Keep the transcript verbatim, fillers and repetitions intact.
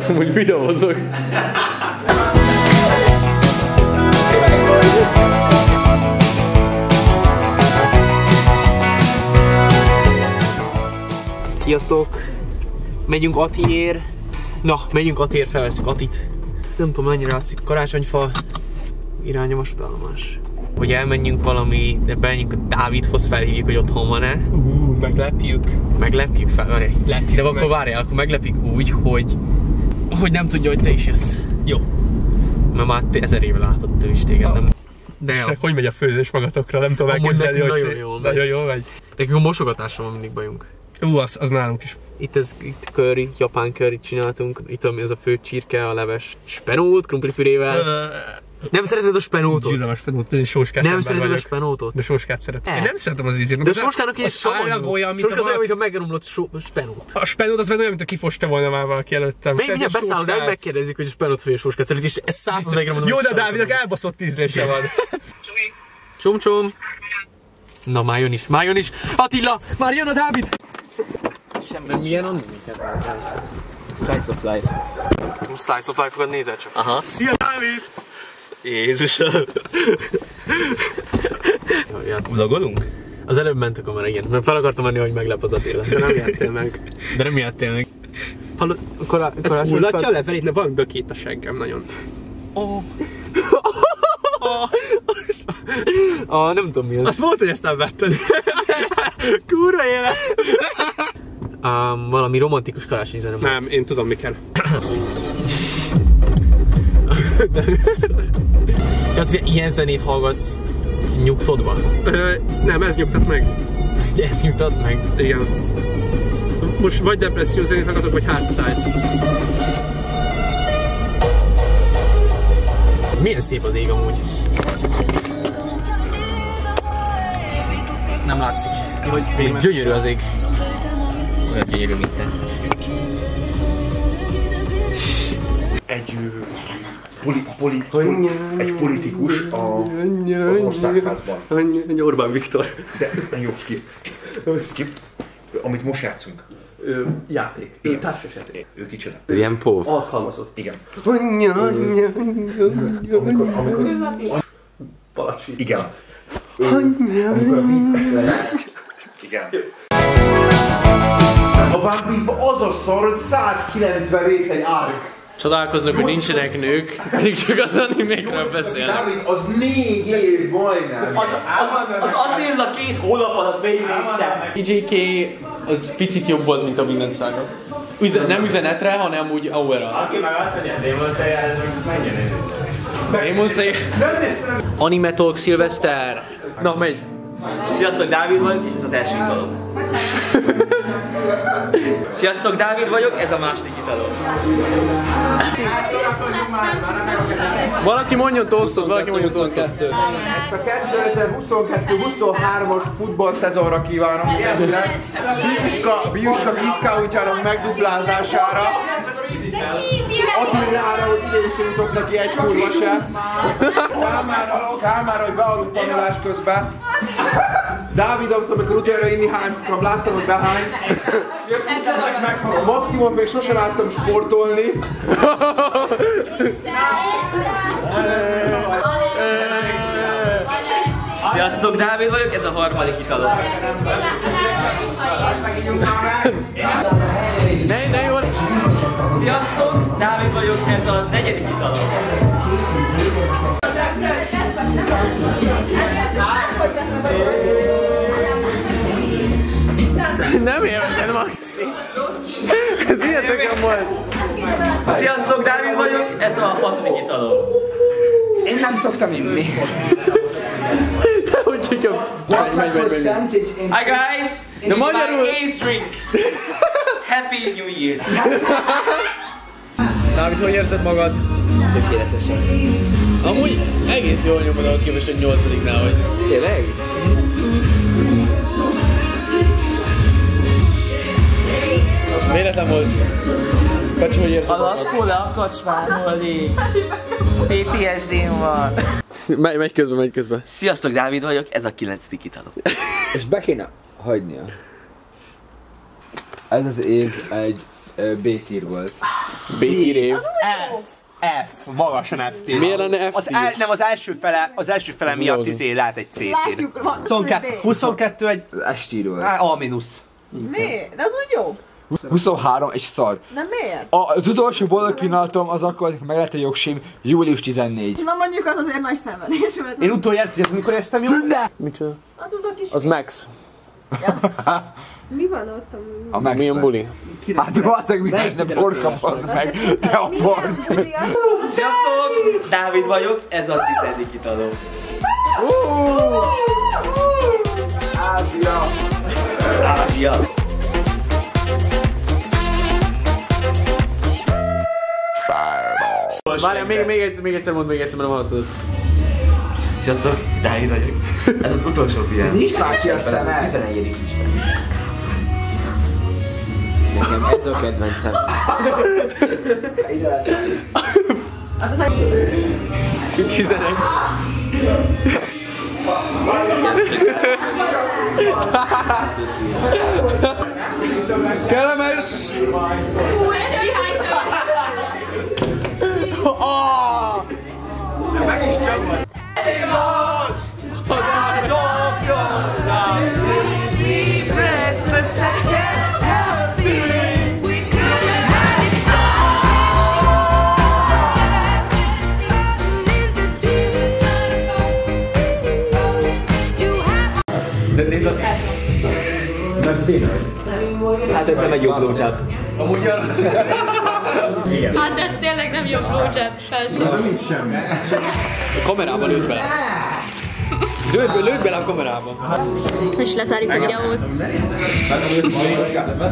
Úgy videózok. Sziasztok! Megyünk Atiér. Na, megyünk Atiér, felveszünk Atit. Nem tudom, mennyire látszik. Karácsonyfa irány a vasútállomás. Hogy elmenjünk valami, de bemenjünk a Dávidhoz, felhívjuk, hogy otthon van-e. Uh, meglepjük. Meglepjük fel, várj. De akkor meg. Várjál, akkor meglepjük úgy, hogy hogy nem tudja, hogy te is jössz. Jó. Mert már ezer éve látott ő is téged, nem? De jó. Hogy megy a főzés magatokra? Nem tudom elképzelni, hogy nagyon jól megy. Nagyon jól megy. Nekünk a mosogatásra van mindig bajunk. Ú, uh, az, az nálunk is. Itt ez itt curry, japán curryt csináltunk. Itt ez a fő csirke, a leves spenót, krumplipürével. Uh, nem szereted a spenótot? Gyűlöm a spenótot, én sóskát Nem szereted vagyok. A spenótot? De sóskát szeretem. Én nem szeretem az ízét. De a sóskának is savanyú. Olyan, Sóska az olyan, mint a megromlott spenót. A spenót az meg olyan, mint a kifosta volna már valaki előttem. Még mindjárt beszállod, de megkérdezik, hogy a spenót vagy a sóskát szeret, és ez százszerzékre mondom. Jó, de Dávidnak elbaszott ízlése van. Csom csom. Na, már jön is, már jön is. Attila, már jön a Dávid! Semmi. Milyen a Slice of Life. Slice of Life-okat nézel csak. Aha. Szia, Dávid! Jézusom! Vlogolunk? Az előbb ment a kamera, igen. Mert fel akartam menni, hogy meglep az Attila. De nem ijedtél meg. De nem ijedtél meg. Hallod, ez hullatja a levelét, mert van bökét a seggem nagyon. Oh. Oh. Ah, nem tudom mi ez. Azt volt, hogy ezt nem vetted. Kurva élet! Um, valami romantikus karácsonyi zene. Nem, én tudom mi kell. Tehát ilyen zenét hallgatsz nyugtodva? Ö, nem, ez nyugtat meg. Ezt, ezt nyugtat meg? Igen. Most vagy depresszió zenét hallgatok, vagy hardstyle. Milyen szép az ég amúgy. Nem látszik. Hogy gyönyörű az ég. Olyan gyönyörű, mint te. Egy, poli, poli, poli, egy politikus a, az országházban. Egy Orbán Viktor. De, de jó, skip. Skip. Amit most játszunk. Ö, játék. Ő társas játék. Ő kicsoda. Ilyen póv. Alkalmazott. Igen. Amikor, amikor... Palacsi. Igen. Ő, amikor a vízbe... Igen. A One Piece-ban az a szar, hogy százkilencven rész egy arc. Csodálkoznak, hogy nincsenek nők, pedig csak az animékről beszélnek. Dávid, az négy év majdnem. Az, az, az Attila két hónap alatt végignéztem. i jé ká az picit jobb volt, mint a mindenszága. Üze, nem üzenetre, hanem úgy aura. Aki meg azt mondja, Demon Slayer, az meg menjen el. Demon Slayer. Anime Talk Szilveszter. Na, megy. Sziasztok, Dávid vagyok, és ez az első italom. Sziasztok, Dávid vagyok, ez a második italom. Valaki mondjon tosztot, valaki mondjon tosztot. Ezt a kétezer-huszonkettő huszonhármas futballszezonra kívánom mindenkinek. Biuska, Biuska diszkáuntjának megduplázására. Attilára, hogy ide is jutott neki egy kurva se. Kámára, Kámára, hogy bealudt tanulás közben. Dávidot, amikor utoljára inni hánytam, láttam, hogy behányt. Maximum még sosem láttam sportolni. Sziasztok, Dávid vagyok, ez a harmadik italom. Ne, ne jól! Sziasztok, Dávid vagyok, ez a negyedik italom. Nem élvezed, Maxi! Ez milyen tökön volt? Sziasztok, Dávid vagyok, ez a hatodik italom. Én nem szoktam inni. Hogy tökön? Megy, megy, megy, megy. Hi guys! De It's magyarul... my eighth drink! Happy New Year! Dávid, hogy érzed magad? Tökéletesen. Amúgy egész jól nyomod ahhoz képest, hogy nyolcadiknál vagy. Tényleg? Véletlen volt. Kacsi, hogy érzed A Lackó le akart spárolni. pé té es dém van. Megy, megy közben, megy közben. Sziasztok, Dávid vagyok, ez a kilencedik italom. És be kéne hagynia. Ez az év egy uh, B-tier volt. Béti rév. F. F. Magasan F T. Miért lenne F Az el, nem, az első fele, az első fele miatt izé lehet egy C T. Látjuk, huszonkettő, huszonkettő egy Estíró. A mínusz. Miért? De az úgy jó. huszonhárom és szar. Nem miért? A, az utolsó boldog pillanatom az akkor, amikor meg lett a jogsim, július tizennégy. Na mondjuk az azért nagy szenvedés volt. Én utoljára tudjátok, mikor éreztem jól? Micsoda? Az az a kis... Az Max. Mi van ott? A Max. Milyen buli? Hát valószínűleg mi lehetne borka, az meg. Te a bort. Sziasztok! Dávid vagyok, ez a tizedik italom. Ázsia. Ázsia. Várjál, még, még, egyszer, még egyszer mondd, még egyszer, mert nem haladszod. Sziasztok, Dávid vagyok. Ez az utolsó pihen. Nincs már ki a Ez a szemed. tizennegyedik is. Nekem ez a kedvencem. Hát az egy... tizenegy. Kellemes! Hú, ez kihánytam! De nézd azt! Hát ez nem egy jó blowjob. Amúgy arra... Hát ez tényleg nem jó blowjob, srác. A kamerában lőtt bele. Lőtt, lőtt bele a kamerában. És lezárjuk a videót.